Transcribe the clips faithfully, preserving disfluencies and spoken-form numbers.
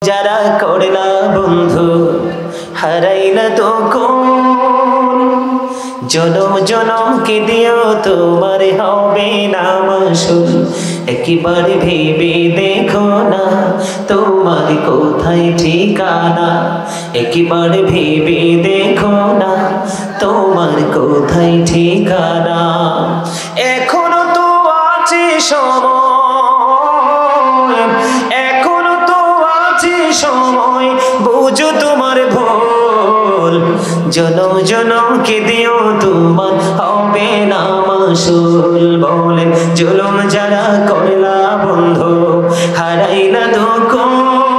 যারা করলা বন্ধু হারাইলা তো কোন জনম জনম কে দিও তোমার হবে না মাসুল একবার ভেবে দেখো না তোমার কোথায় ঠিকানা একবার ভেবে দেখো না তোমার কোথায় ঠিকানা এখনো তো আছে সময় এখনো তো আছে সময় বুঝো তোমার ভুল জনম জনম কে দিও তোমার হবে না মাসুল বলেন জুলুম যারা করলা বন্ধু হারাইলা দুকুল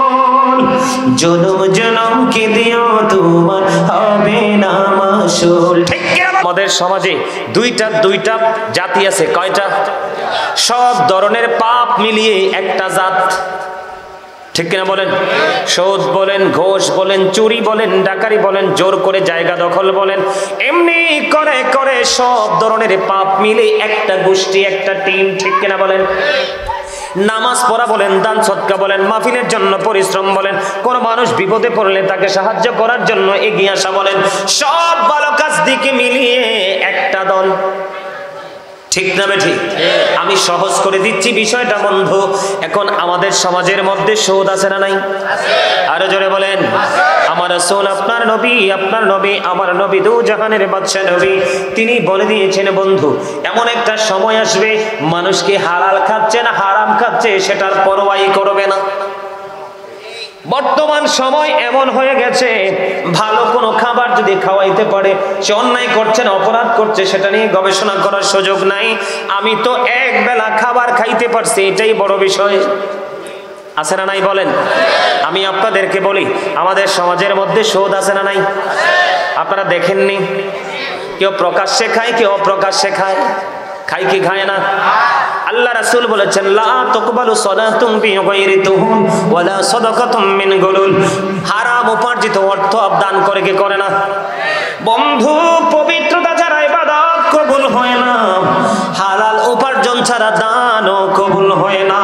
জনম জনম কে দিও তোমার হবে না মাসুল। ঠিক আমাদের সমাজে দুইটা দুইটা জাতি আছে কয়টা সব ধরনের পাপ মিলিয়ে একটা জাত ঠিক কিনা বলেন সুদ বলেন ঘোষ বলেন চুরি বলেন ডাকাতি বলেন জোর করে জায়গা দখল বলেন এমনি করে করে সব ধরনের পাপ মিলে একটা গোষ্ঠী একটা টিম ঠিক কিনা বলেন নামাজ পড়া বলেন দান সদকা বলেন মাহফিলের জন্য পরিশ্রম বলেন কোন মানুষ বিপদে পড়লে তাকে সাহায্য করার জন্য এগিয়ে আসা বলেন সব ভালো কাজ দিকে মিলিয়ে একটা দল ঠিক না ঠিক আমি সহজ করে দিচ্ছি বিষয়টা বন্ধু এখন আমাদের সমাজের মধ্যে সুদ আছে না নাই আরো জোরে বলেন আমার রাসূল আপনার নবী আপনার নবী আমার নবী দু জাহানের বাদশা নবী তিনি বলে দিয়েছেন বন্ধু এমন একটা সময় আসবে মানুষকে হালাল খাচ্ছে না হারাম খাচ্ছে সেটার পরোয়াই করবে না বর্তমান সময় এমন হয়ে গেছে ভালো কোনো খাবার যদি খাওয়াইতে পারে সে অন্যায় করছে না অপরাধ করছে সেটা নিয়ে গবেষণা করার সুযোগ নাই আমি তো এক বেলা খাবার খাইতে পারছি এটাই বড় বিষয় আছে না নাই বলেন আমি আপনাদেরকে বলি আমাদের সমাজের মধ্যে সুদ আছে না নাই আপনারা দেখেননি কেউ প্রকাশ্যে খায় কেউ অপ্রকাশ্যে খায় খায় কি খায় না আল্লাহ রাসূল বলেছেন লা তাকবালু সালাতুম বিগাইরি তুহুন ওয়ালা সাদাকাতুম মিন গুলুল হারাম উপার্জিত অর্থ দান করে কি করে না বন্ধু পবিত্রতা ছাড়া ইবাদত কবুল হয় না হালাল উপার্জন ছাড়া দানও কবুল হয় না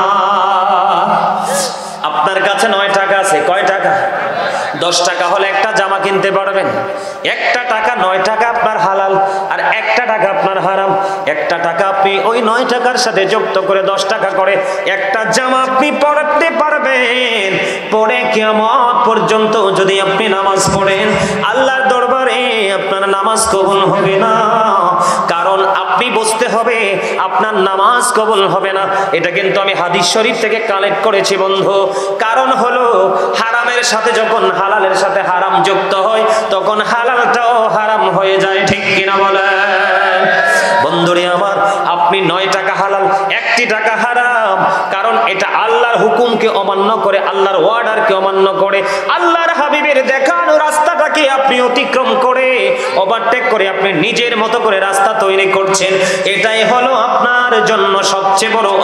আপনার কাছে নয় টাকা আছে কয় টাকা দশ টাকা হলে একটা জামা কিনতে পারবেন একটা টাকা নয় টাকা আপনার হালাল আর একটা টাকা আপনার হারাম একটা টাকা আপনি ওই নয় টাকার সাথে যুক্ত করে দশ টাকা করে একটা জামা আপনি পরতে পারবেন পরে কিয়ামত পর্যন্ত যদি আপনি নামাজ পড়েন আল্লাহর দরবারে আপনার নামাজ কবুল হবে না কারণ আপনি বুঝতে হবে আপনার নামাজ কবুল হবে না এটা কিন্তু আমি হাদিস শরীফ থেকে কালেক্ট করেছি বন্ধু কারণ হলো হারামের সাথে যখন হালালের সাথে হারাম যুক্ত হয় তখন হালালটাও হারাম হয়ে যায় ঠিক কিনা বলেন বন্ধুরে আমার আপনি নয় টাকা হালাল একটি টাকা হারাম কারণ এটা আল্লাহর হুকুমকে অমান্য করে আল্লাহর ওয়ার্ডারকে অমান্য করে আল্লাহর হাবিবের দেখানো রাস্তাটাকে আপনি অতিক্রম করে ওভারটেক করে আপনি নিজের মতো করে রাস্তা তৈরি করছেন এটাই হলো আপনার জন্য সবচেয়ে বড়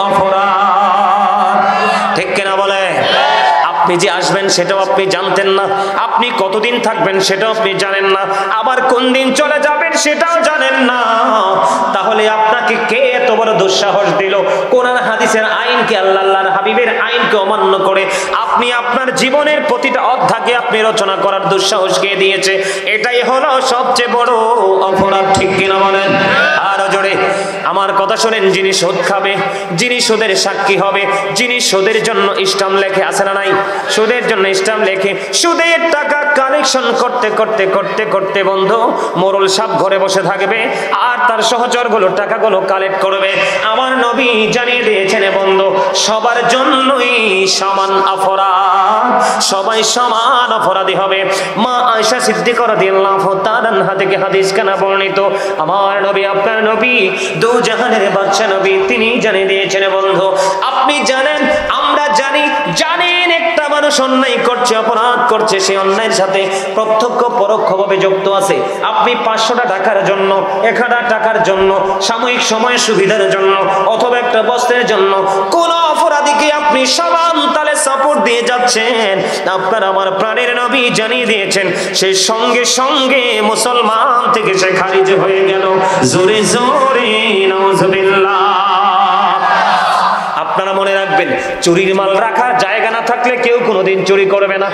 অপরাধ ঠিক কিনা বলে আপনি যে আসবেন সেটাও আপনি জানতেন না আপনি কতদিন থাকবেন সেটাও আপনি জানেন না আবার কোন দিন চলে যাবেন সেটাও জানেন না তাহলে আপনাকে কে এত বড় দুঃসাহস দিল কোরআন হাদিসের আইনকে আল্লাহ আল্লাহর হাবিবের আইনকে অমান্য করে আপনি আপনার জীবনের প্রতিটা অধ্যায়কে আপনি রচনা করার দুঃসাহস কে দিয়েছে এটাই হলো সবচেয়ে বড় অপরাধ ঠিক কিনা বলেন আরো জোরে আমার কথা শুনেন যিনি সুদ খাবে যিনি সুদের সাক্ষী হবে যিনি সুদের জন্য ইসলাম লেখে আছে না নাই সুদের জন্য ইসলাম লেখে সুদের টাকা কালেকশন করতে করতে করতে করতে বন্ধু মোরল সাপ ঘরে বসে থাকবে আর তার সহচরগুলো টাকাগুলো কালেক্ট করবে আমার নবী জানিয়ে দিয়েছেন বন্ধু সবার জন্যই সমান অপরাধ সবাই সমান অপরাধী হবে মা আয়েশা সিদ্দিকা রাদিয়াল্লাহু তাআলা আনহা থেকে হাদিস কানা বর্ণিত আমার নবী আপনার নবী দু জাহানের বাদশা নবী তিনি জানিয়ে দিয়েছেন বন্ধু আপনি জানেন আমরা জানি জানেন একটা মানুষ অন্যায় করছে অপরাধ করছে সেই অন্যায়ের সাথে প্রত্যক্ষ পরোক্ষভাবে যুক্ত আছে আপনি পাঁচশোটা টাকার জন্য এক হাজার টাকার জন্য সাময়িক সময় সুবিধার জন্য অথবা একটা বস্ত্রের জন্য কোন অপরাধীকে আপনি সমান তালে সাপোর্ট দিয়ে যাচ্ছেন আপনার আমার প্রাণের নবী জানিয়ে দিয়েছেন সেই সঙ্গে সঙ্গে মুসলমান থেকে সে খারিজ হয়ে গেল জোরে জোরে নাউজুবিল্লাহ আপনারা মনে রাখবেন দেখবেন চুরির মাল রাখার জায়গা না থাকলে কেউ কোনোদিন চুরি করবে না।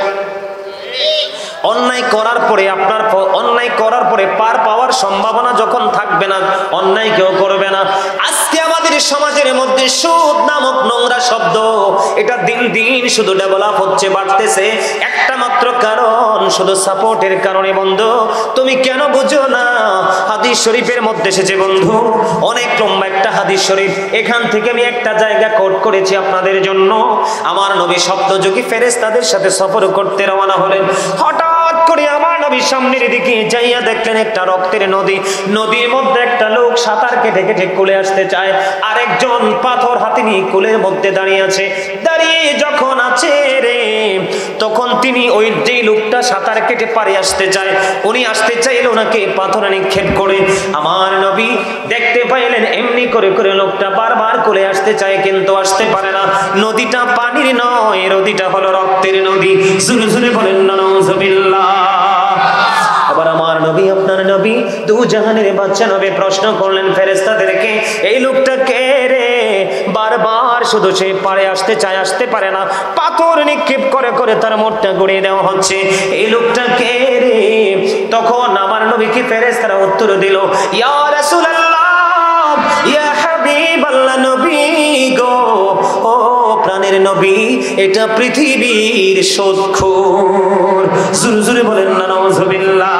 অন্যায় করার পরে আপনার অন্যায় করার পরে পার পাওয়ার সম্ভাবনা যখন থাকবে না, অন্যায় কেউ করবে না। আজকে আমাদের সমাজের মধ্যে সুদ নামক নোংরা শব্দ, এটা দিন দিন শুধু ডেভেলপ হচ্ছে, বাড়তেছে। একটা মাত্র কারণ, শুধু সাপোর্টের কারণে। বন্ধু তুমি কেন বুঝো না? হাদিস শরীফের মধ্যে এসেছে বন্ধু, অনেক লম্বা একটা হাদিস শরীফ। এখান থেকে আমি একটা জায়গা কোট করেছি আপনাদের জন্য। আমার নবী শব্দযোগী ফেরেশতাদের সাথে সফর করতে রওনা হলেন। হঠাৎ করে আমার নবী সামনের দিকে যাইয়া দেখলেন একটা রক্তের নদী। নদীর মধ্যে একটা লোক সাঁতার কেটে কেটে কোলে আসতে চায়, আরেকজন পাথর হাতে নিয়ে কোলের মধ্যে দাঁড়িয়ে আছে। দাঁড়িয়ে যখন আছে রে, তখন তিনি ওই যে লোকটা সাঁতার কেটে পারে আসতে চায়, উনি আসতে চাইলে ওনাকে পাথর নিক্ষেপ করে। আমার নবী দেখতে পাইলেন এমনি করে করে লোকটা বারবার কোলে আসতে চায়, কিন্তু আসতে পারে না। নদীটা পানির নয়, নদীটা হলো রক্তের নদী। জোরে জোরে বলেন না নাউজুবিল্লাহ। আবার আমার নবী, আপনার নবী, দু জাহানের বাচ্চা নবী প্রশ্ন করলেন ফেরেশতাদেরকে, এই লোকটা কে রে? বারবার শুধু সে পারে আসতে চায়, আসতে পারে না। পাথর নিক্ষেপ করে করে তার মোটটা গড়িয়ে দেওয়া হচ্ছে। এই লোকটা কে রে? তখন আমার নবীকে ফেরেশতারা উত্তর দিল, ইয়া রাসূলুল্লাহ, ইয়া হাবিবাল্লাহ, নবী গো, ও প্রাণের নবী, এটা পৃথিবীর সুদখোর। জোরে জোরে বলেন না নাউজুবিল্লাহ।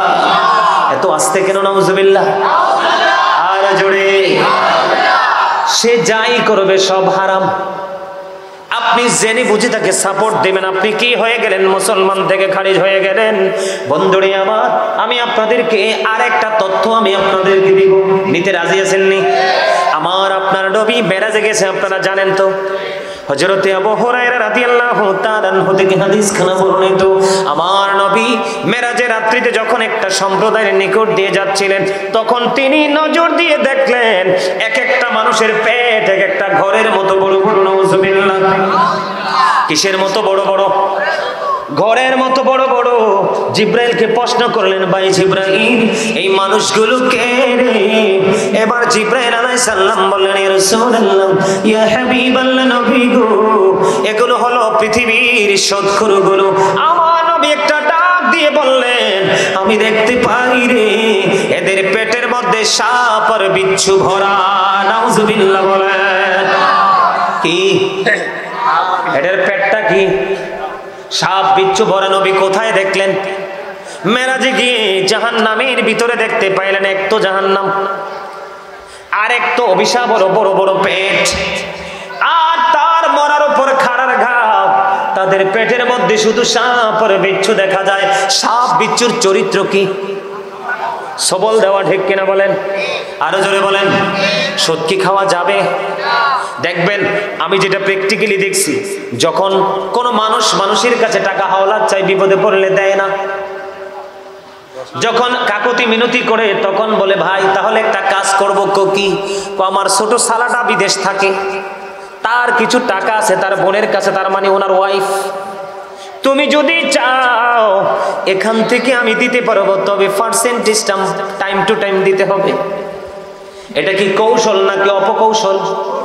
এত আস্তে কেন নাউজুবিল্লাহ? আর জোরে। সে যাই করবে সব হারাম। আপনি জেনে বুঝে তাকে সাপোর্ট দেবেন, আপনি কি হয়ে গেলেন? মুসলমান থেকে খারিজ হয়ে গেলেন। বন্ধুরে আমার, আমি আপনাদেরকে আর একটা তথ্য আমি আপনাদেরকে দিব, নিতে রাজি আছেন নি? আমার আপনার নবী মেরাজে গেছে, আপনারা জানেন তো। হযরতে আবু হুরায়রা রাদিয়াল্লাহু তাআলা আনহু থেকে হাদিস খানা বর্ণিত, আমার নবী মেরাজের রাত্রিতে যখন একটা সম্প্রদায়ের নিকট দিয়ে যাচ্ছিলেন, তখন তিনি নজর দিয়ে দেখলেন এক একটা মানুষের পেট এক একটা ঘরের মতো বড় বড়। নাউজুবিল্লাহ। কিসের মতো বড় বড়? ঘরের মতো বড় বড়। জিব্রাইলকে প্রশ্ন করলেন, ভাই জিব্রাইল, এই মানুষগুলো কে রে? এবার জিব্রাইল আলাইহিস সালাম বললেন, ইয়া রাসূলুল্লাহ, ইয়া হাবিবাল্লাহ, নবী গো, এগুলো হলো পৃথিবীর সুদখোরগুলো। আমার নবী একটা ডাক দিয়ে বললেন, আমি দেখতে পাই রে, এদের পেটের মধ্যে সাপ আর বিচ্ছু ভরা। নাউজুবিল্লাহ বলেন। কি এদের পেটটা কি? সাপ বিচ্ছু ভরা। নবী কোথায় দেখলেন? মেরাজে গিয়ে জাহান্নামের ভিতরে দেখতে পাইলেন, এক তো জাহান্নাম, আর এক তো অভিশাপ, বড় বড় বড় পেট, আর তার মরার উপর খাড়ার ঘাও। তাদের পেটের মধ্যে শুধু সাপ আর বিচ্ছু দেখা যায়। সাপ বিচ্ছুর চরিত্র কি? সবল দেওয়া, ঠিক কিনা বলেন? আরো জোরে বলেন। সুদ কি খাওয়া যাবে? দেখবেন, আমি যেটা প্র্যাকটিক্যালি দেখছি, যখন কোনো মানুষ মানুষের কাছে টাকা হাওলাত চাই, বিপদে পড়লে দেয় না। যখন কাকুতি মিনতি করে, তখন বলে, ভাই তাহলে একটা কাজ করবো। কি? আমার ছোট সালাটা বিদেশ থাকে, তার কিছু টাকা আছে তার বোনের কাছে, তার মানে ওনার ওয়াইফ। তুমি যদি চাও এখান থেকে আমি দিতে পারবো, তবে পার্সেন্টেজটা টাইম টু টাইম দিতে হবে। এটা কি কৌশল নাকি অপকৌশল?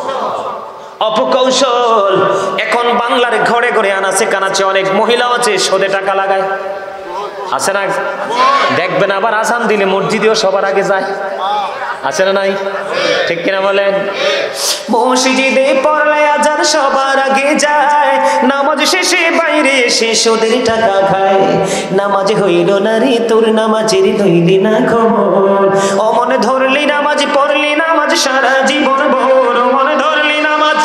অপকৌশল। এখন বাংলার ঘরে ঘরে আনাচে কানাচে অনেক মহিলা আছে সুদে টাকা লাগায়, আছে না? দেখবেন আবার আজান দিলে মসজিদেও সবার আগে যায়, আছে না নাই? ঠিক কিনা বলেন? মসজিদে পড়লে আজান সবার আগে যায়, নামাজ শেষে বাইরে এসে সুদের টাকা খায়। নামাজ হইল না রে তোর, নামাজের লইলি না খবর। ও মনে ধরলি নামাজ, পড়লি নামাজ সারা জীবন ভোর। ও মনে ধরলি নামাজ,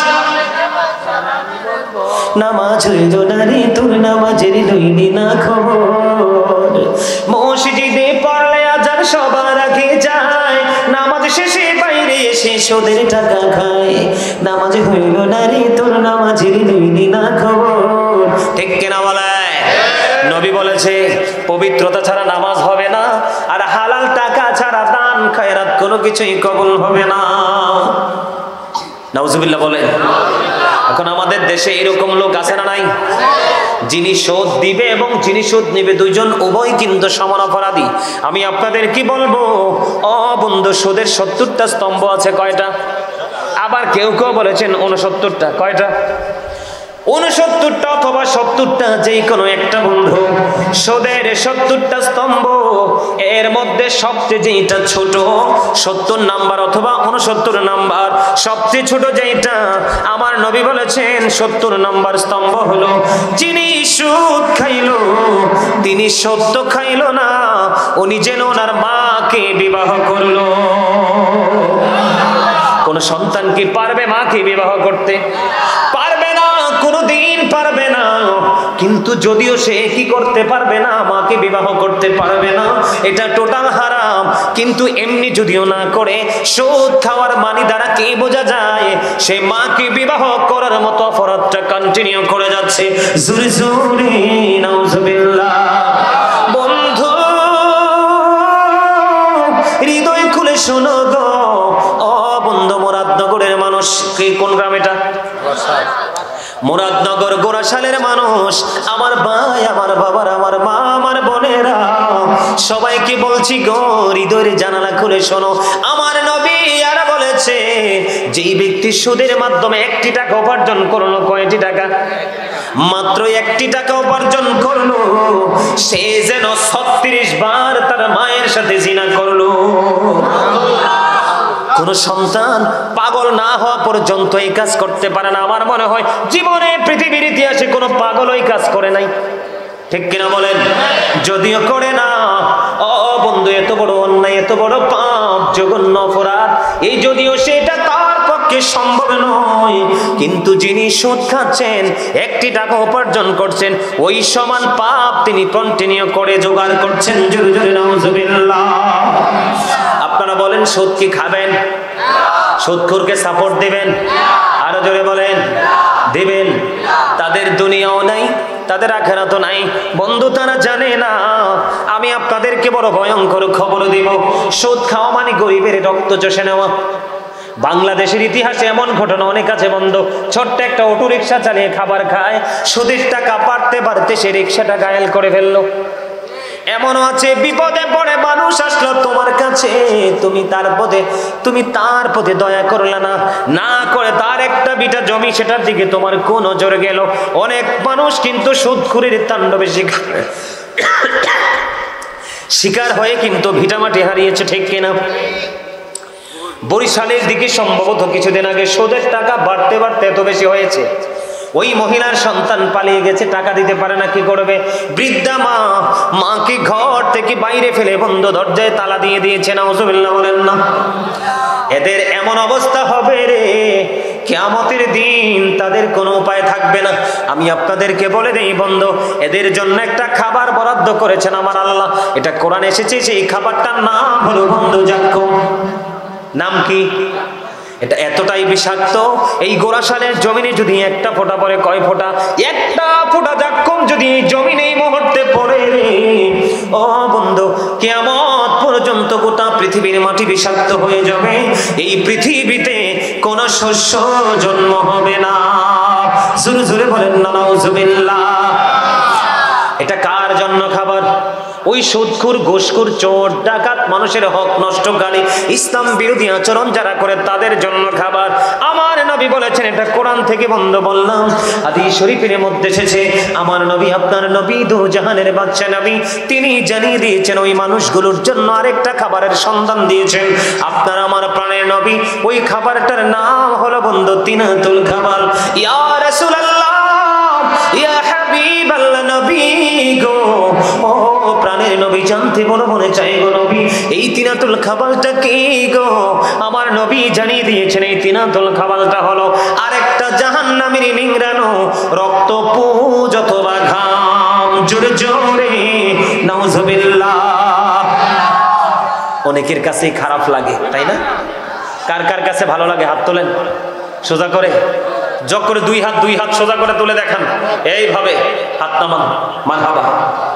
নামাজ হইল না রে তোর, নামাজের লইলি না খবর। মসজিদে পড়লে আজান সবার আগে যায়, নামাজ শেষে বাইরে এসে সুদের টাকা খায়। নামাজ হইল না রে তোর, নামাজের লইলি না খবর। ঠিক কিনা বলে? নবী বলেছে পবিত্রতা ছাড়া নামাজ হবে না, আর হালাল টাকা ছাড়া দান খায়রাত কোনো কিছুই কবুল হবে না। নাউজুবিল্লাহ বলেন। এখন আমাদের দেশে এরকম লোক আছে না নাই? যিনি সুদ দিবে এবং যিনি সুদ নিবে, দুইজন উভয় কিন্তু সমান অপরাধী। আমি আপনাদের কি বলবো, ও বন্ধু, সুদের সত্তরটা স্তম্ভ আছে কয়টা? আবার কেউ কেউ বলেছেন উনসত্তরটা। কয়টা? উনসত্তরটা অথবা সত্তরটা, যেই কোনো একটা বন্ধু। সুদের সত্তরটা স্তম্ভ, এর মধ্যে সবচেয়ে যেটা ছোট সত্তর নাম্বার অথবা উনসত্তর নাম্বার, সবচেয়ে ছোট যেটা আমার নবী বলেছেন সত্তর নাম্বার স্তম্ভ হলো, যিনি সুদ খাইলো তিনি সত্য খাইলো না, উনি যেন ওনার মাকে বিবাহ করলো। কোন সন্তান কি পারবে মাকে বিবাহ করতে? পারবে না, কোনদিন পারবে না। কিন্তু যদিও সে কি করতে পারবে না, মাকে বিবাহ করতে পারবে না, এটা টোটাল হারাম। কিন্তু এমনি যদিও না করে সুদ খাওয়ার মানি দ্বারা কি বোঝা যায় সে মাকে বিবাহ করার মতো অপরাধটা কন্টিনিউ করে যাচ্ছে। জোরে জোরে নাউজুবিল্লাহ। বন্ধু হৃদয় খুলে শোনো গো, ও বন্ধু, মুরাদনগরের মানুষ। কি কোন গ্রাম এটা? মুরাদনগর গোরাশালের মানুষ, আমার ভাই, আমার বাবার, আমার মা, আমার বোনেরা, সবাইকে বলছি গো, হৃদয়ের জানালা খুলে শোনো। আমার নবী আর বলেছে, যেই ব্যক্তি সুদের মাধ্যমে একটি টাকা উপার্জন করলো, কয়টি টাকা? মাত্র একটি টাকা উপার্জন করলো, সে যেন ছত্রিশ বার তার মায়ের সাথে জিনা করলো। কোন সন্তান পাগল না হওয়া পর্যন্ত এই কাজ করতে পারে না। আমার মনে হয় জীবনে পৃথিবীর ইতিহাসে কোনো পাগল ওই কাজ করে নাই, ঠিক কিনা বলেন? যদিও করে না, ও বন্ধু, এত বড় অন্যায়, এত বড় পাপ, জঘন্য অপরাধ, এই যদিও সেটা তার পক্ষে সম্ভব নয়, কিন্তু যিনি সুদ খাচ্ছেন, একটি টাকা উপার্জন করছেন, ওই সমান পাপ তিনি কন্টিনিউ করে জোগাড় করছেন। জোরে জোরে নাউজুবিল্লাহ। আপনারা বলেন, সুদ কি খাবেন? সুদখোরকে সাপোর্ট দিবেন? আরো জোরে বলেন, দিবেন? তাদের দুনিয়াও নাই, তাদের আখিরাতও নাই। বন্ধু, তারা জানে না। আমি আপনাদেরকে বড় ভয়ঙ্কর খবর দিব। সুদ খাওয়া মানে গরিবের রক্ত চষে নেওয়া। বাংলাদেশের ইতিহাসে এমন ঘটনা অনেক আছে বন্ধু। ছোট্ট একটা অটো রিক্সা চালিয়ে খাবার খায়, সুদের টাকা বাড়তে বাড়তে সে রিক্সাটা ঘায়েল করে ফেললো। এমনও আছে বিপদে পড়ে মানুষ আসলো তোমার কাছে, তুমি তার পথে তুমি তার পথে দয়া করলে না, না করে তার একটা বিটা জমি, সেটার দিকে তোমার কোন নজর গেল। অনেক মানুষ কিন্তু সুদখুরির তাণ্ডবে শিকার শিকার হয়ে কিন্তু ভিটামাটি হারিয়েছে, ঠিক কিনা? বরিশালের দিকে সম্ভবত কিছুদিন আগে সুদের টাকা বাড়তে বাড়তে এত বেশি হয়েছে, ওই মহিলার সন্তান পালিয়ে গেছে, টাকা দিতে পারে না, কি করবে? বৃদ্ধা মা, মাকে ঘর থেকে বাইরে ফেলে বন্ধ দরজায় তালা দিয়ে দিয়েছে। নাউজুবিল্লাহ বলেন না। এদের এমন অবস্থা হবে রে, কিয়ামতের দিন তাদের কোনো উপায় থাকবে না। আমি আপনাদেরকে বলে দেই বন্ধু, এদের জন্য একটা খাবার বরাদ্দ করেছেন আমার আল্লাহ। এটা কোরআন এসেছে, সেই খাবারটার নাম হলো বন্ধু জাক্কুম। নাম কি? এটা এতটাই বিষাক্ত, এই গোরাশালের জমিনে যদি একটা ফোঁটা পড়ে, কয় ফোঁটা? একটা ফোঁটা জাক্কুম যদি এই জমিনে এই মুহূর্তে পড়ে রে, ও বন্ধু, কিয়ামত পর্যন্ত গোটা পৃথিবীর মাটি বিষাক্ত হয়ে যাবে। এই পৃথিবীতে কোন শস্য জন্ম হবে না। জোরে জোরে বলেন না নাউজুবিল্লাহ। এটা কার জন্য খাবার? ওই সুদখোর, ঘুষখোর, চোর, ডাকাত, মানুষের হক নষ্টকারী, ইসলাম বিরোধী আচরণ যারা করে, তাদের জন্য খাবার। আমার নবী বলেছেন, এটা কোরআন থেকে বন্ধ বললাম, হাদিস শরীফের মধ্যে এসেছে। আমার নবী, আপনার নবী, দু জাহানের বাদশা নবী, তিনি জানিয়ে দিয়েছেন ওই মানুষগুলোর জন্য আরেকটা খাবারের সন্ধান দিয়েছেন। আপনার আমার প্রাণের নবী, ওই খাবারটার নাম হলো বন্ধু তিনাতুল খাবার। ইয়া রাসূলুল্লাহ, ইয়া হাবিবাল্লাহ, নবী গো, ও প্রাণের নবী, জানতে বলো মনে চাই গো নবী, এই তিনাতুল খাবারটা কি গো? আমার নবী জানিয়ে দিয়েছেন, এই তিনাতুল খাবারটা হলো আরেকটা জাহান্নামের নিংড়ানো রক্ত, পুজ অথবা ঘাম। জোরে জোরে নাউজুবিল্লাহ। অনেকের কাছেই খারাপ লাগে, তাই না? কার কার কাছে ভালো লাগে? হাত তোলেন সোজা করে, যোগ করে দুই হাত দুই হাত সোজা করে তুলে দেখান, এইভাবে হাত নামান, মারহাবা।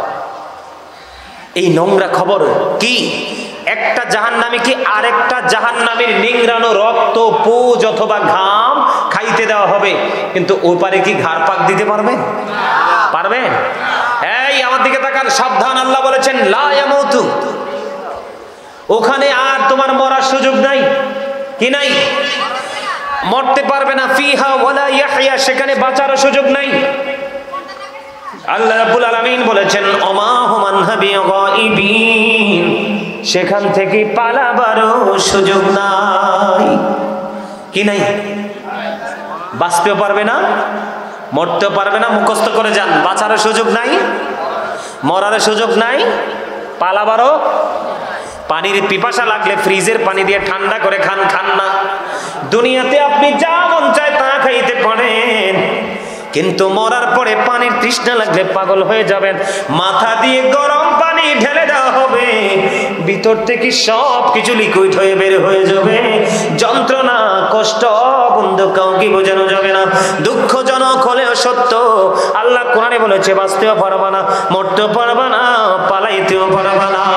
এই নোংরা খবর কি? একটা জাহান্নামীকে আরেকটা জাহান্নামীর নিংড়ানো রক্ত, পুজ অথবা ঘাম খাইতে দেওয়া হবে, কিন্তু ওপারে কি ঘাড় পাক দিতে পারবেন? পারবেন? এই আমার দিকে তাকান, সাবধান। আল্লাহ বলেছেন লা ইয়ামুতু, ওখানে আর তোমার মরার সুযোগ নাই। কি নাই? মরতে পারবে না। ফিহা ওয়ালা ইয়াহইয়া, সেখানে বাঁচার সুযোগ নাই। আল্লাহ রাব্বুল আলামিন বলেছেন ওমা হুম আনহা বিগাইবিন, সেখান থেকে পালাবারও সুযোগ নাই। কি নাই? বাঁচতেও পারবে না, মরতেও পারবে না। মুখস্থ করে যান, বাঁচার সুযোগ নাই, মরার সুযোগ নাই, পালাবারও। পানির পিপাসা লাগলে ফ্রিজের পানি দিয়ে ঠান্ডা করে খান, খান না। দুনিয়াতে আপনি যা মন চায় তা খাইতে পারেন, কিন্তু মরার পরে পানির তৃষ্ণা লাগলে পাগল হয়ে যাবেন। মাথা দিয়ে গরম পানি ঢেলে দেওয়া হবে, ভিতর থেকে সব কিছু লিকুইড হয়ে বের হয়ে যাবে। যন্ত্রণা, কষ্ট, বন্ধু কাউকে বোঝানো যাবে না। দুঃখজনক হলেও সত্য। আল্লাহ কোরআনে বলেছে বাঁচতেও পারবা না, মরতেও পারবা না, পালাইতেও পারবা না।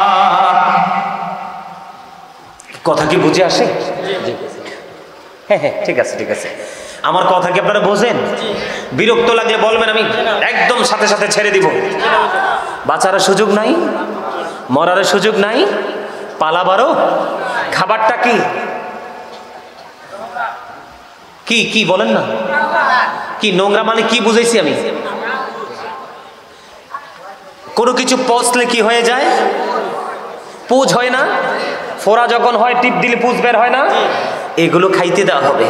কথা কি বুঝে আসে? হ্যাঁ হ্যাঁ, ঠিক আছে ঠিক আছে। আমার কথা কি আপনারা বোঝেন? বিরক্ত লাগলে বলবেন, আমি একদম সাথে সাথে ছেড়ে দিব। বাঁচার সুযোগ নাই, মরার সুযোগ নাই, পালাবারও। খাবারটা কি কি কি বলেন না? কি নোংরা মানে কি বুঝাইছি আমি? কোনো কিছু পচলে কি হয়ে যায়? পুজ হয় না? ফোড়া যখন হয় টিপ দিলে পুজ বের হয় না? এগুলো খাইতে দেওয়া হবে।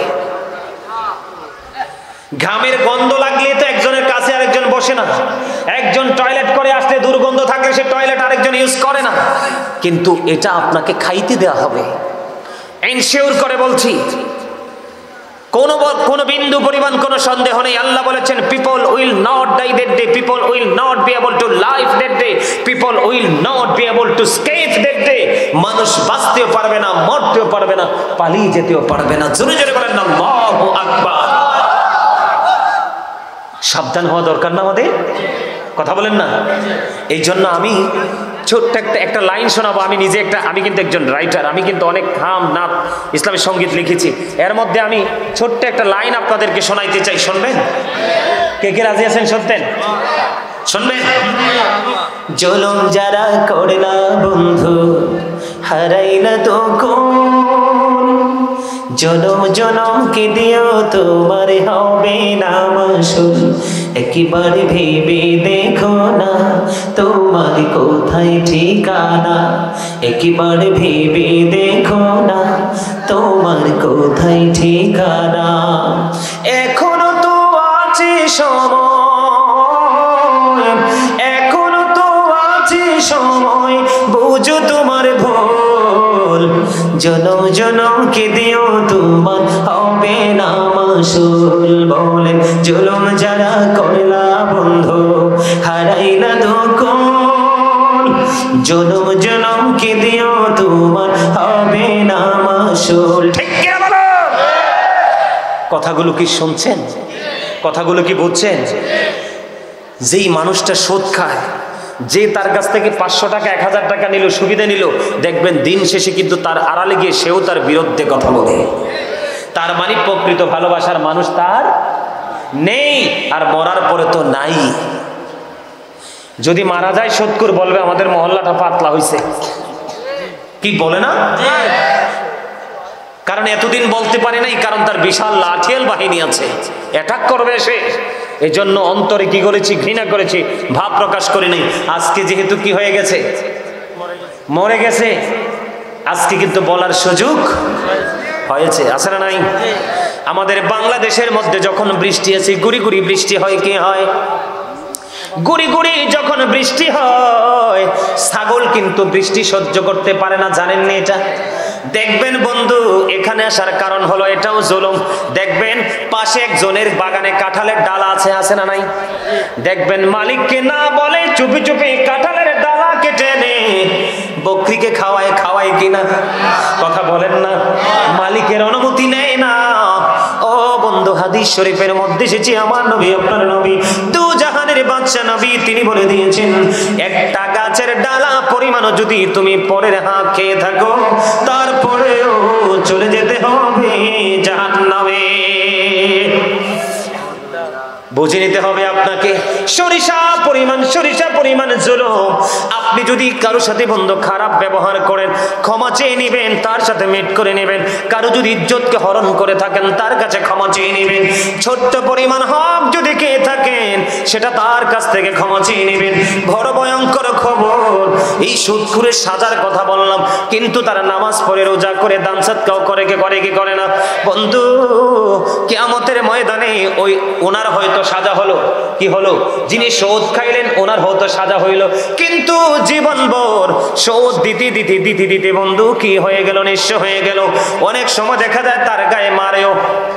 ঘামের গন্ধ লাগলে তো একজনের কাছে আরেকজন বসে না। একজন টয়লেট করে আসলে দুর্গন্ধ থাকলে সে টয়লেট আরেকজন ইউজ করে না, কিন্তু এটা আপনাকে খাইতে দেওয়া হবে। এনশিওর করে বলছি, কোন কোন বিন্দু পরিমাণ কোনো সন্দেহ নেই। আল্লাহ বলেছেন people will not die that day, people will not be able to live that day, people will not be able to escape that day. মানুষ বাঁচতেও পারবে না, মরতেও পারবে না, পালিয়ে যেতেও পারবে না। জোরে জোরে বলেন আল্লাহু আকবার। সাবধান হওয়া দরকার না আমাদের? কথা বলেন না? এই জন্য আমি ছোট্ট একটা একটা লাইন শোনাবো। আমি নিজে একটা, আমি কিন্তু একজন রাইটার, আমি কিন্তু অনেক হাম নাত ইসলামী সঙ্গীত লিখেছি। এর মধ্যে আমি ছোট্ট একটা লাইন আপনাদেরকে শোনাইতে চাই, শুনবেন? কে কে রাজি আছেন? শুনতেন? শুনবেন? জুলুম যারা করলা বন্ধু, হারাইলা তো কোন, জনম জনমকে দিও তোমার হবে না মাসুল। একবার ভেবে দেখো না তোমার কোথায় ঠিকানা, একবার ভেবে দেখো না তোমার কোথায় ঠিকানা। এখনো তো আছে সময়, এখনো তো আছে সময়, বুঝো তোমার ভুল। জনম জনমকে দিও তোমার হবে না মাসুল। বলেন জুলুম যারা করলা বন্ধু, হারাইলা দোকন, জনম জনমকে দিও তোমার হবে না মাসুল। ঠিক কি বলো? কথাগুলো কি শুনছেন? কথাগুলো কি বুঝছেন? যেই মানুষটা সুদ খায়, যে তার কাছ থেকে পাঁচশো টাকা এক হাজার টাকা নিল, সুবিধা নিল, দেখবেন দিন শেষে কিন্তু তার আড়ালে গিয়ে সেও তার বিরুদ্ধে কথা বলে। তার মানে প্রকৃত ভালোবাসার মানুষ তার নেই, আর মরার পরে তো নাই। যদি মারা যায় সৎকুর বলবে আমাদের মহল্লাটা পাতলা হয়েছে, কি বলে না? কারণ এতদিন বলতে পারে নাই, কারণ তার বিশাল লাঠিয়াল বাহিনী আছে, অ্যাটাক করবে সে। এই জন্য অন্তরে কি করেছি? ঘৃণা করেছি, ভাব প্রকাশ করি নাই। আজকে যেহেতু কি হয়ে গেছে, মরে গেছে, আজকে কিন্তু বলার সুযোগ হয়েছে, আছে না নাই? আমাদের বাংলাদেশের মধ্যে যখন বৃষ্টি আছে, গুড়ি গুড়ি বৃষ্টি হয়, কি হয়? গুড়ি গুড়ি যখন বৃষ্টি হয়, ছাগল কিন্তু বৃষ্টি সহ্য করতে পারে না, জানেননি এটা? দেখবেন বন্ধু, এখানে আসার কারণ হলো এটাও জুলুম। দেখবেন পাশে একজনের বাগানে কাঁঠালের ডালা আছে, আছে না নাই? দেখবেন মালিককে না বলে চুপি চুপি কাঁঠালের ডালা কেটে নে, বকরিকে খাওয়ায়, খাওয়ায় কিনা? কথা বলেন না? মালিকের অনুমতি নেয় না। ও বন্ধু, হাদিস শরীফের মধ্যে এসেছে, আমার নবী, আপনার নবী, দু জাহানের বাদশা নবী, তিনি বলে দিয়েছেন একটা গাছের ডালা পরিমাণও যদি তুমি পরের হাত খেয়ে থাকো, তারপরেও চলে যেতে হবে জাহান্নামে। বুঝে নিতে হবে আপনাকে। সরিষা পরিমাণ সরিষা পরিমাণ জুলুম। আপনি যদি কারো সাথে বন্ধু খারাপ ব্যবহার করেন, ক্ষমা চেয়ে নেবেন, তার সাথে মিট করে নেবেন। কারো যদি ইজ্জতকে হরণ করে থাকেন, তার কাছে ক্ষমা চেয়ে নেবেন। ছোট্ট পরিমাণ হক যদি কে থাকেন, সেটা তার কাছ থেকে ক্ষমা চেয়ে নেবেন। বড় ভয়ঙ্কর খবর, এই সুদখোরের সাজার কথা বললাম, কিন্তু তারা নামাজ পড়ে, রোজা করে, দান সদকাও করে, কে করে কি করে না? বন্ধু, কিয়ামতের ময়দানে ওই ওনার হয়তো সাজা হলো, কি হলো? যিনি সুদ খাইলেন ওনার হয়তো সাজা হইল, কিন্তু জীবনভর সুদ দিতে দিতে দিতে দিতে বন্ধু কি হয়ে গেল? নিঃস্ব হয়ে গেল। অনেক সময় দেখা যায় তার গায়ে মারেও,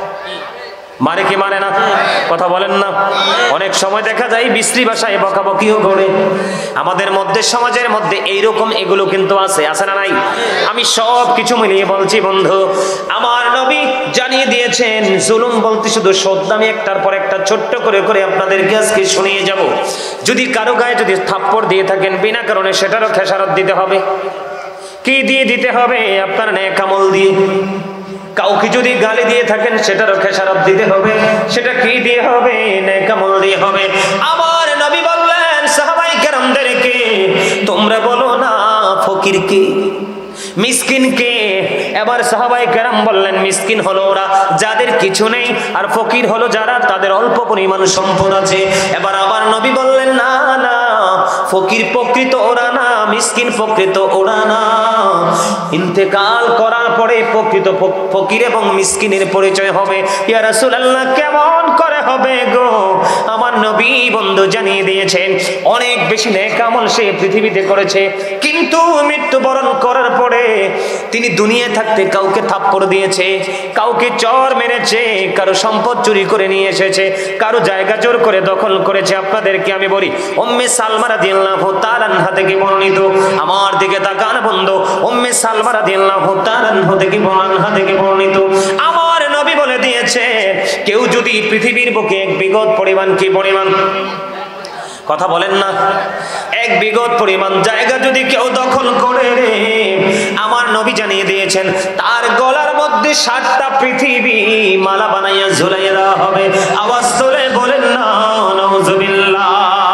মারে কি মারে না? কথা বলেন না? অনেক সময় দেখা যায় বিশ্রী ভাষায় বকাবকিও করে। আমাদের মধ্যে, সমাজের মধ্যে এইরকম এগুলো কিন্তু আছে, আছে না নাই? আমি সব কিছু মিলিয়ে বলছি বন্ধু, আমার নবী জানিয়ে দিয়েছেন জুলুম বলতে শুধু সুদ। আমি একটার পর একটা ছোট্ট করে করে আপনাদেরকে আজকে শুনিয়ে যাব। যদি কারো গায়ে যদি থাপ্পড় দিয়ে থাকেন বিনা কারণে, সেটারও খেসারত দিতে হবে। কি দিয়ে দিতে হবে? আপনার নেক আমল দিয়ে। কাউকে যদি গালি দিয়ে থাকেন, সেটারও খেসারত দিতে হবে। সেটা কি দিয়ে হবে? নেক আমল দিয়ে হবে। আমার নবী বললেন সাহাবায়ে কেরামদেরকে, তোমরা বলো না ফকির কে, মিসকিন কে? এবার সাহাবায়ে কেরাম বললেন মিসকিন হলো ওরা যাদের কিছু নেই, আর ফকির হলো যারা তাদের অল্প পরিমাণ সম্পদ আছে। এবার আবার নবী বললেন না না, ফকির প্রকৃত ওরা না, মিসকিন প্রকৃত ওরা না। ইন্তেকাল করার পরে প্রকৃত ফকির এবং মিসকিনের পরিচয় হবে। ইয়া রাসূলুল্লাহ, কেমন করে হবে গো? আমার নবী বন্ধু জানিয়ে দিয়েছেন অনেক বেশি নেক আমল সে পৃথিবীতে করেছে, কিন্তু মৃত্যুবরণ করার পরে তিনি দুনিয়ায় থাকতে কাউকে থাপ্পড় দিয়েছে, কাউকে চর মেরেছে, কারো সম্পদ চুরি করে নিয়ে এসেছে, কারো জায়গা জোর করে দখল করেছে। আপনাদেরকে আমি বলি, উম্মে সালমা রাদিয়াল্লাহু তাআলা আনহা থেকে বর্ণিত, আমার দিকে তাকান বন্ধু, উম্মে সালমা রাদিয়াল্লাহু তাআলা আনহা থেকে আনহা থেকে বর্ণিত, আমার নবী বলে দিয়েছে কেউ যদি পৃথিবীর বুকে এক বিগত পরিমাণ, কি পরিমাণ? কথা বলেন না? এক বিগত পরিমাণ জায়গা যদি কেউ দখল করে রে, আমার নবী জানিয়ে দিয়েছেন তার গলার মধ্যে সাতটা পৃথিবী মালা বানাইয়া ঝুলাইয়া দেওয়া হবে। আওয়াজ তোলে বলেন না নাউজুবিল্লাহ।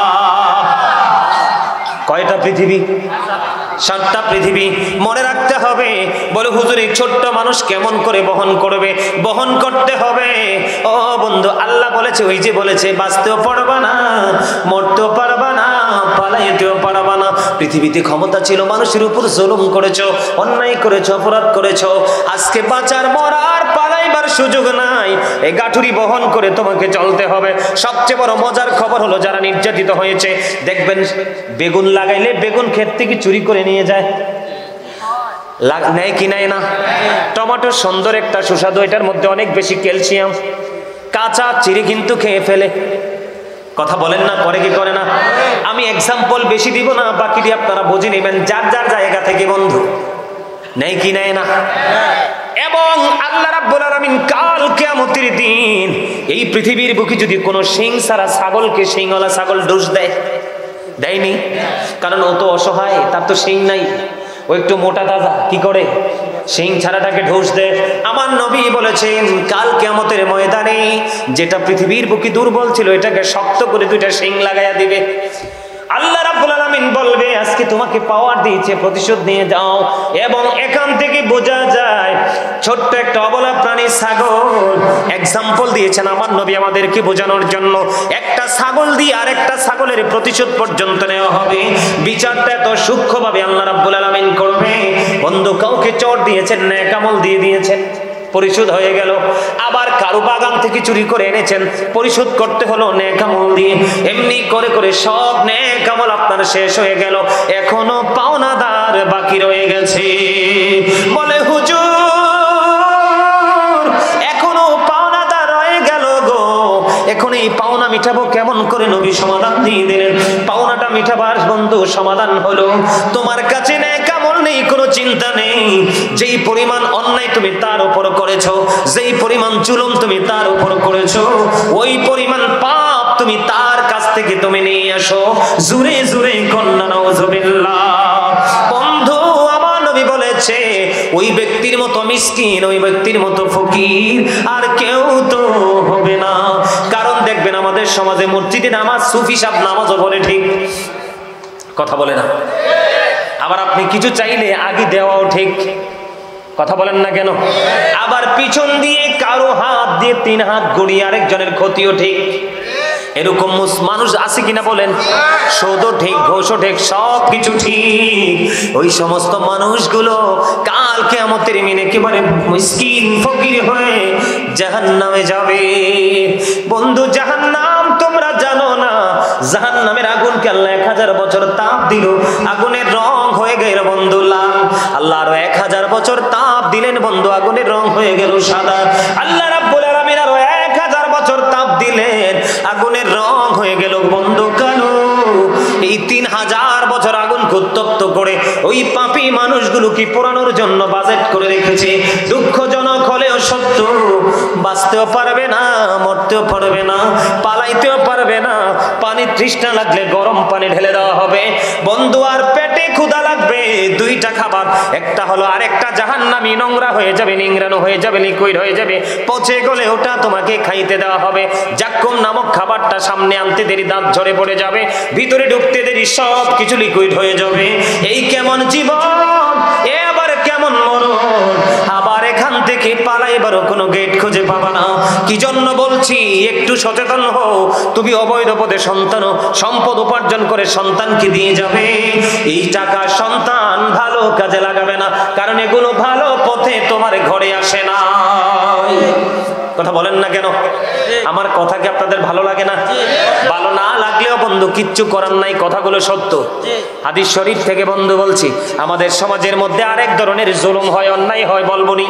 কয়টা পৃথিবী? সাতটা পৃথিবী। মনে রাখতে হবে। বলে হুজুর এই ছোট্ট মানুষ কেমন করে বহন করবে? বহন করতে হবে। ও বন্ধু, আল্লাহ বলেছে, ওই যে বলেছে বাঁচতেও পারবা না, মরতেও পারবা না, পালাইতেও পারবা না। পৃথিবীতে ক্ষমতা ছিল, মানুষের উপর জুলুম করেছো, অন্যায় করেছো, অপরাধ করেছো। আজকে বাঁচার, মরার, পালাইবার সুযোগ নাই। এই গাঠুরি বহন করে তোমাকে চলতে হবে। সবচেয়ে বড় মজার খবর হলো যারা নির্যাতিত হয়েছে, দেখবেন বেগুন লাগাইলে বেগুন ক্ষেত থেকে চুরি করে নিয়ে যায়, নেয় কি নেয় না? টমেটো সুন্দর একটা সুস্বাদু, এটার মধ্যে অনেক বেশি ক্যালসিয়াম, কাঁচা চিড়ে কিন্তু খেয়ে ফেলে। কথা বলেন না? করে কি করে না? আমি এক্সাম্পল বেশি দিব না, বাকিটি আপনারা বুঝে নেবেন যার যার জায়গা থেকে বন্ধু। নেয় কি নেয় না? এবং আল্লাহ রাব্বুল আলামিন কাল কিয়ামতের দিন এই পৃথিবীর বুকে যদি কোনো শিং ছাড়া ছাগলকে শিংওয়ালা ছাগল ডোজ দেয়, দেয়নি, কারণ ও তো অসহায়, তার তো শিং নাই, ও একটু মোটা তাজা, কি করে? শিং ছাড়াটাকে ঢোস দেয়। আমার নবী বলেছেন কাল কিয়ামতের ময়দানে যেটা পৃথিবীর বুকে দুর্বল ছিল এটাকে শক্ত করে দুইটা শিং লাগাইয়া দিবে। আল্লাহ রাব্বুল আলামিন বলবে আজকে তোমাকে পাওয়ার দিয়েছে, প্রতিশোধ নিয়ে যাও। এবং এখান থেকে বোঝা যায় ছোট্ট একটা অবলা প্রাণী ছাগল, এক্সাম্পল দিয়েছেন আমার নবী আমাদেরকে বোঝানোর জন্য। একটা ছাগল দিয়ে আরেকটা ছাগলের প্রতিশোধ পর্যন্ত নেওয়া হবে। বিচারটা এত সূক্ষ্মভাবে আল্লাহ রাব্বুল আলামিন করবে। বন্ধু, কাউকে চর দিয়েছেন, নেক আমল দিয়ে দিয়েছেন, পরিশোধ হয়ে গেল। আবার কারো বাগান থেকে চুরি করে এনেছেন, পরিশোধ করতে হলো নেক আমল দিয়ে। এমনি করে করে সব নেক আমল আপনার শেষ হয়ে গেল, এখনো পাওনাদার বাকি রয়ে গেছে। বলে হুজুর এখনো পাওনাদার রয়ে গেল গো, এখন এই পাওনা মিটাবো কেমন করে? নবী সমাধান দিয়ে দিলেন। পাওনাটা মিটাবার বন্ধু সমাধান হলো তোমার কাছে নেক আমল নেই, কোনো চিন্তা নেই। যেই পরিমাণ অন্যায় তুমি তার উপর করেছো, যেই পরিমাণ জুলুম তুমি তার উপর করেছো, ওই পরিমাণ পাপ তুমি তার কাছ থেকে তুমি নিয়ে আসো। জুরে জুরে কন্যা নাউজুবিল্লাহ। বন্ধু, আমার নবী বলেছে ওই ব্যক্তির মতো মিসকিন, ওই ব্যক্তির মতো ফকির আর কেউ তো হবে না। কারণ দেখবেন আমাদের সমাজে মসজিদে নামাজ সুফি সাহেব নামাজও বলে ঠিক, কথা বলে না। আবার আপনি কিছু চাইলে আগে দেওয়াও ঠিক, কথা বলেন না কেন? আবার পিছন দিয়ে কারো হাত দিয়ে তিন হাত গড়িয়ে আরেকজনের ক্ষতিও ঠিক। এরকম মানুষ আছে কিনা বলেন? সুদও ঠিক, ঘুষও ঠিক, সব কিছু ঠিক। ওই সমস্ত মানুষগুলো কাল কিয়ামতের দিন একেবারে মিসকিন ফকির হয়ে জাহান্নামে যাবে। বন্ধু, জাহান্নাম তোমরা জানো না, জাহান্নামের আগুনকে আল্লাহ এক হাজার বছর তাপ দিল, আগুনের রং হয়ে গেল বন্ধু লাল। আল্লাহ আরো এক হাজার বছর তাপ দিলেন বন্ধু, আগুনের রং হয়ে গেল সাদা। আল্লাহ রাব্বুল আলামিন আরো এক হাজার বছর তাপ দিলেন, আগুনের রং হয়ে গেল বন্ধু কালো। এই তিন হাজার বছর আগুন উত্তপ্ত করে ওই পাপী মানুষগুলো কি পোড়ানোর জন্য বাজেট করে রেখেছে। দুঃখজনক হলেও সত্য, বাঁচতেও পারবে না, মরতেও পারবে না, পালাইতেও পারবে না। পানি তৃষ্ণা লাগলে গরম পানি ঢেলে দেওয়া হবে বন্ধু, আর পেটে ক্ষুধা লাগবে দুইটা খাবার, একটা হলো আরেকটা জাহান্নামী নোংরা হয়ে যাবে, নিংড়ানো হয়ে যাবে, লিকুইড হয়ে যাবে, পচে গেলে ওটা তোমাকে খাইতে দেওয়া হবে। জাক্কুম নামক খাবারটা সামনে আনতে দেরি দাঁত ঝরে পড়ে যাবে, ভিতরে ঢুকতে দেরি সব কিছু লিকুইড হয়ে যাবে। এই কেমন জীবন, এবার কেমন মরণ। আবার এখান থেকে পালাইবারও কোনো গেট খুঁজে পাবা না। কি জন্য বলছি, একটু সচেতন হও। তুমি অবৈধ পথে সন্তান সম্পদ উপার্জন করে সন্তানকে দিয়ে যাবে, এই টাকা সন্তান ভালো কাজে লাগাবে না, কারণ এগুলো ভালো পথে তোমার ঘরে আসে না। কথা বলেন না কেন? আমার কথা কি আপনাদের ভালো লাগে না? ভালো না লাগলেও বন্ধু কিচ্ছু করার নাই, কথাগুলো সত্য। হাদিস শরীফ থেকে বন্ধু বলছি, আমাদের সমাজের মধ্যে আরেক ধরনের জুলুম হয়, অন্যায় হয়, বলবনি।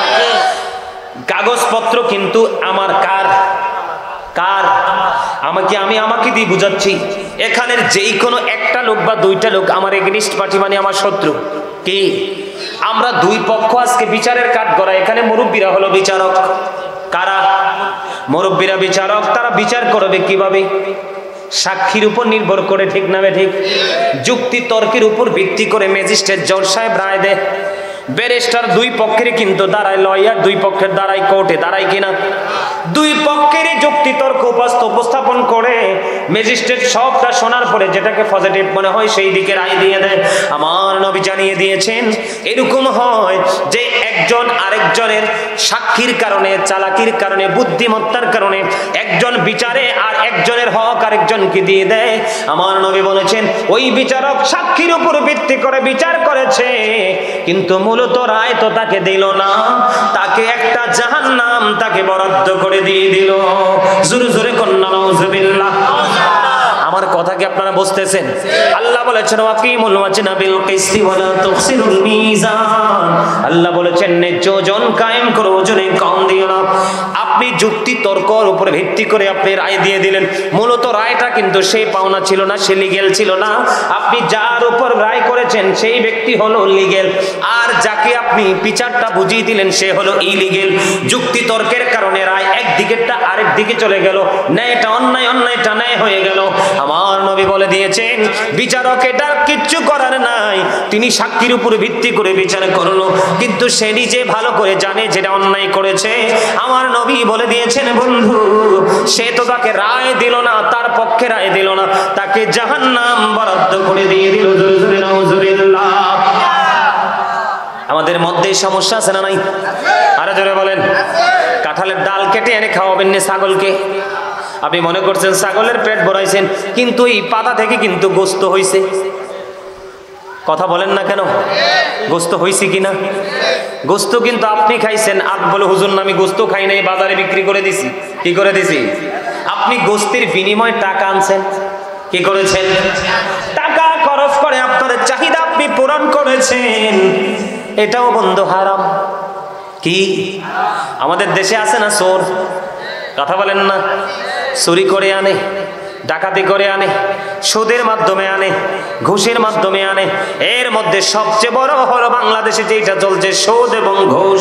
কাগজপত্র কিন্তু আমার কার কার আমাকে আমি আমাকে দিয়ে বুঝাচ্ছি। এখানের যেই কোনো একটা লোক বা দুইটা লোক আমার এগেনিস্ট পার্টি, মানে আমার শত্রু। কি আমরা দুই পক্ষ আজকে বিচারের কাঠ গড়া। এখানে মুরব্বীরা হলো বিচারক। কারা? মুরব্বীরা বিচারক। তারা বিচার করবে কিভাবে? সাক্ষীর উপর নির্ভর করে, ঠিক না ঠিক? যুক্তি তর্কের উপর ভিত্তি করে ম্যাজিস্ট্রেট জজ সাহেব রায় দেয়। ব্যারিস্টার দুই পক্ষেরই কিন্তু দাঁড়ায়, লয়ার দুই পক্ষের দাঁড়ায়, কোর্টে দাঁড়ায় কিনা? দুই পক্ষেরই যুক্তি তর্ক উপস্থাপন করে ম্যাজিস্ট্রেট সবটা শোনার পরে যেটাকে পজিটিভ মনে হয় সেই দিকে রায় দিয়ে দেয়। আমার নবী জানিয়ে দিয়েছেন এরকম হয় যে একজন আরেকজনের সাক্ষীর কারণে, চালাকির কারণে, বুদ্ধিমত্তার কারণে একজন বিচারে আর একজনের হক আরেকজনকে দিয়ে দেয়। আমার নবী বলেছেন ওই বিচারক সাক্ষীর উপর ভিত্তি করে বিচার করেছে, কিন্তু মূলত রায় তো তাকে দিল না, তাকে একটা জাহান্নাম তাকে বরাদ্দ করে দিয়ে দিল। জোরে জোরে কন্যা নাউজুবিল্লাহ। আমার কথা কি আপনারা বুঝতেছেন? আল্লাহ বলেছেন ওয়াকিমুল ওয়াজনা বিল কিসতি ওয়া লা তুখসিরুল মিজান। আল্লাহ বলেছেন ন্যায্য ওজন কায়েম করো, ওজনে কম দিও না। আপনি যুক্তি তর্কের উপর ভিত্তি করে আপনি রায় দিয়ে দিলেন, মূলত রায়টা কিন্তু সেই পাওনা ছিল না, সে লিগ্যাল ছিল না। আপনি যার উপর রায় করেছেন সেই ব্যক্তি হলো লিগ্যাল, আর যাকে আপনি বিচারটা বুঝিয়ে দিলেন সে হলো ইলিগ্যাল। যুক্তি তর্কের কারণে রায় একদিকেরটা আরেক দিকে চলে গেল, ন্যায়টা অন্যায়, অন্যায়টা ন্যায় হয়ে গেল। আমার নবী বলে দিয়েছেন বিচারক এটা কিচ্ছু করার নাই, তিনি সাক্ষীর উপর ভিত্তি করে বিচার করলো, কিন্তু সে নিজে ভালো করে জানে যেটা অন্যায় করেছে। আমার নবী বলে দিয়েছেন বন্ধু, সে তো তাকে রায় দিল না, তার পক্ষে রায় দিল না, তাকে জাহান্নাম বরাদ্দ করে দিয়ে দিল। জোরে জোরে নাউজুবিল্লাহ। আমাদের মধ্যে সমস্যা আছে না নাই? আরে জোরে বলেন। কাঁঠালের ডাল কেটে এনে খাওয়াবেন না ছাগলকে। আপনি মনে করছেন ছাগলের পেট ভরাইছেন, কিন্তু এই পাতা থেকে কিন্তু গোস্ত হইছে। কথা বলেন না কেন? গোস্ত হইছে কিনা? গোস্ত কিন্তু আপনি খাইছেন, আপ বলে হুজুর না আমি গোস্ত খাই নাই, বাজারে বিক্রি করে দিছি। কি করে দিছি? আপনি গোস্তের বিনিময়ে টাকা আনছেন। কি করেছেন? টাকা খরচ করে আপনার চাহিদা আপনি পূরণ করেছেন, এটাও বন্ধ হারাম। কি আমাদের দেশে আছে না চোর? কথা বলেন না। চুরি করে আনে, ডাকাতি করে আনে, সুদের মাধ্যমে আনে, ঘুষের মাধ্যমে আনে। এর মধ্যে সবচেয়ে বড় হলো বাংলাদেশে যেটা চলছে সুদ এবং ঘুষ,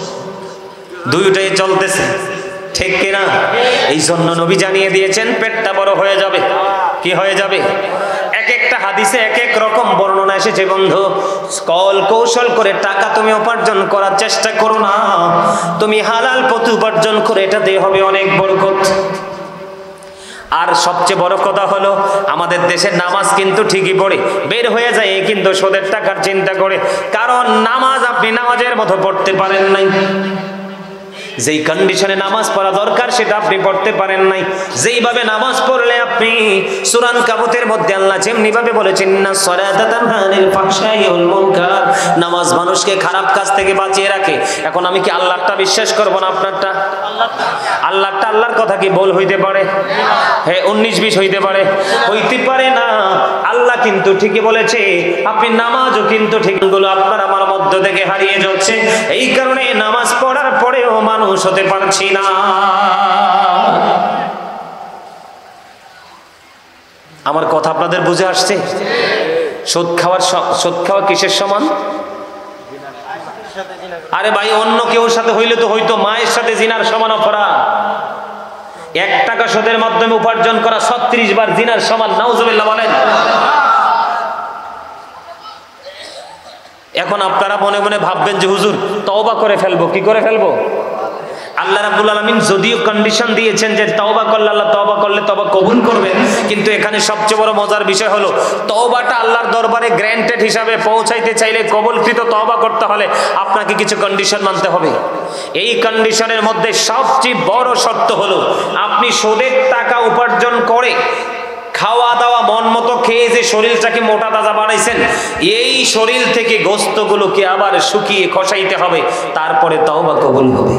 দুইটাই চলতেছে, ঠিক কিনা? এই জন্য নবী জানিয়ে দিয়েছেন পেটটা বড় হয়ে যাবে। কি হয়ে যাবে? এক একটা হাদিসে এক এক রকম বর্ণনা এসেছে বন্ধু। কল কৌশল করে টাকা তুমি উপার্জন করার চেষ্টা করো না, তুমি হালাল পথে উপার্জন করে এটা দিয়ে হবে অনেক বরকত। আর সবচেয়ে বড় কথা হলো আমাদের দেশের নামাজ কিন্তু ঠিকই পড়ে, বের হয়ে যায় কিন্তু সুদের টাকার চিন্তা করে, কারণ নামাজ আপনি নামাজের মতো পড়তে পারেন নাই, যেই কন্ডিশনে নামাজ পড়া দরকার সেটা আপনি পড়তে পারেন নাই। যেইভাবে নামাজ পড়লে আপনি সূরা আনকাবুতের মধ্যে আল্লাহ যেমনি ভাবে বলেছেন না সলাতা তানহা আনিল ফাহশাই ওয়াল মুনকার, নামাজ মানুষকে খারাপ কাজ থেকে বাঁচিয়ে রাখে। এখন আমি কি আল্লাহরটা বিশ্বাস করব না আপনারটা? আল্লাহরটা আল্লাহর কথা কি বল হইতে পারে? হ্যাঁ উনিশ বিশ হইতে পারে? হইতে পারে না। আল্লাহ কিন্তু ঠিকই বলেছে, আপনি নামাজও কিন্তু ঠিকগুলো আপনার আমার মধ্য থেকে হারিয়ে যাচ্ছে। এই কারণে নামাজ পড়ার পরেও মানুষ হতে পারছি না। আমার কথা আপনাদের বুঝে আসছে? সুদ খাওয়ার সুদ খাওয়া কিসের সমান? আরে ভাই অন্য কেউ সাথে হইলে তো হইতো, মায়ের সাথে জিনার সমান অপরাধ। এক টাকা সুদের মাধ্যমে উপার্জন করা ছত্রিশ বার জিনার সমান। নাউজুবিল্লাহ বলেন। এখন আপনারা মনে মনে ভাববেন যে হুজুর তওবা করে ফেলবো, কি করে ফেলবো? আল্লাহ রাব্বুল আলামিন যদিও কন্ডিশন দিয়েছেন যে তওবা করলে আল্লাহ তওবা করলে তওবা কবুল করবেন, কিন্তু এখানে সবচেয়ে বড় মজার বিষয় হলো তওবাটা আল্লাহর দরবারে গ্র্যান্টেড হিসাবে পৌঁছাইতে চাইলে, কবুলকৃত তওবা করতে হলে আপনাকে কিছু কন্ডিশন মানতে হবে। এই কন্ডিশনের মধ্যে সবচেয়ে বড় শর্ত হলো আপনি সুদের টাকা উপার্জন করে খাওয়া দাওয়া মন মতো খেয়ে যে শরীরটাকে মোটা তাজা বানাইছেন, এই শরীর থেকে গোস্তগুলোকে আবার শুকিয়ে খসাইতে হবে, তারপরে তওবা কবুল হবে।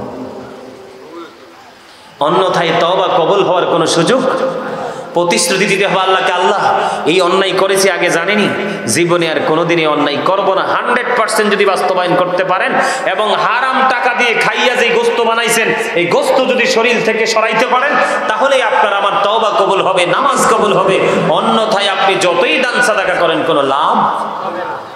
অন্যথায় তওবা কবুল হওয়ার কোনো সুযোগ। প্রতিশ্রুতি দিতে হবে আল্লাহকে, আল্লাহ এই অন্যায় করেছি আগে জানেনি, জীবনে আর কোনোদিনই অন্যায় করব না। হান্ড্রেড পার্সেন্ট যদি বাস্তবায়ন করতে পারেন এবং হারাম টাকা দিয়ে খাইয়া যে গোস্ত বানাইছেন এই গোস্ত যদি শরীর থেকে সরাইতে পারেন, তাহলেই আপনার আমার তওবা কবুল হবে, নামাজ কবুল হবে। অন্যথায় আপনি যতই দান সাদাকা করেন কোনো লাভ হবে না।